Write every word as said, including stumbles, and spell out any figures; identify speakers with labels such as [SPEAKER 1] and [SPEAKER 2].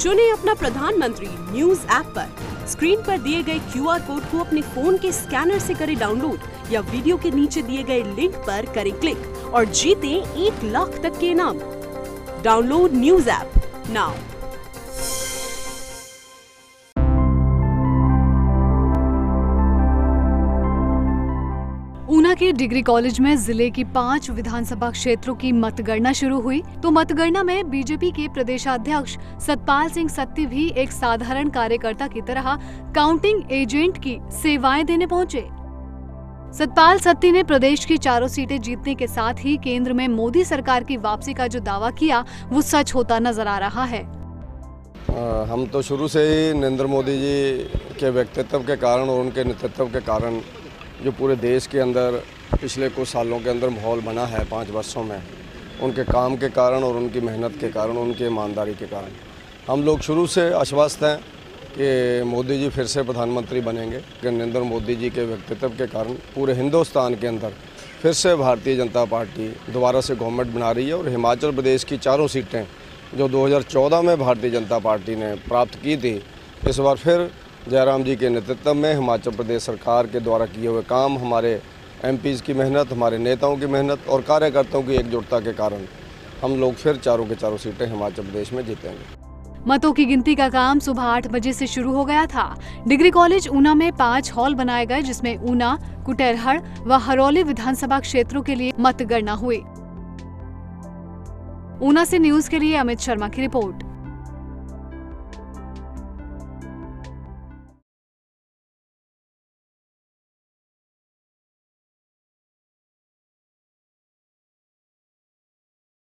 [SPEAKER 1] चुने अपना प्रधानमंत्री न्यूज ऐप पर। स्क्रीन पर दिए गए क्यू आर कोड को अपने फोन के स्कैनर से करें डाउनलोड या वीडियो के नीचे दिए गए लिंक पर करें क्लिक और जीतें एक लाख तक के इनाम। Download news app now.
[SPEAKER 2] Una के डिग्री कॉलेज में जिले की पांच विधानसभा क्षेत्रों की मतगणना शुरू हुई तो मतगणना में बीजेपी के प्रदेशाध्यक्ष सतपाल सिंह सत्ती भी एक साधारण कार्यकर्ता की तरह काउंटिंग एजेंट की सेवाएं देने पहुंचे। सतपाल सत्ती ने प्रदेश की चारों सीटें जीतने के साथ ही केंद्र में मोदी सरकार की वापसी का जो दावा किया वो सच होता नजर आ रहा है।
[SPEAKER 3] आ, हम तो शुरू से ही नरेंद्र मोदी जी के व्यक्तित्व के कारण और उनके नेतृत्व के कारण जो पूरे देश के अंदर पिछले कुछ सालों के अंदर माहौल बना है पाँच वर्षों में, उनके काम के कारण और उनकी मेहनत के कारण, उनकी ईमानदारी के कारण हम लोग शुरू से आश्वस्त हैं कि मोदी जी फिर से प्रधानमंत्री बनेंगे। कि नरेंद्र मोदी जी के व्यक्तित्व के कारण पूरे हिंदुस्तान के अंदर फिर से भारतीय जनता पार्टी दोबारा से गवर्नमेंट बना रही है और हिमाचल प्रदेश की चारों सीटें जो दो हज़ार चौदह में भारतीय जनता पार्टी ने प्राप्त की थी, इस बार फिर जयराम जी के नेतृत्व में हिमाचल प्रदेश सरकार के द्वारा किए हुए काम, हमारे एमपीज़ की मेहनत, हमारे नेताओं की मेहनत और कार्यकर्ताओं की एकजुटता के कारण हम लोग फिर चारों के चारों सीटें हिमाचल प्रदेश में जीतेंगे।
[SPEAKER 2] मतों की गिनती का काम सुबह आठ बजे से शुरू हो गया था। डिग्री कॉलेज ऊना में पाँच हॉल बनाए गए जिसमें ऊना, कुटेरहड़ व हरौली विधानसभा क्षेत्रों के लिए मतगणना हुई। ऊना से न्यूज के लिए अमित शर्मा की रिपोर्ट।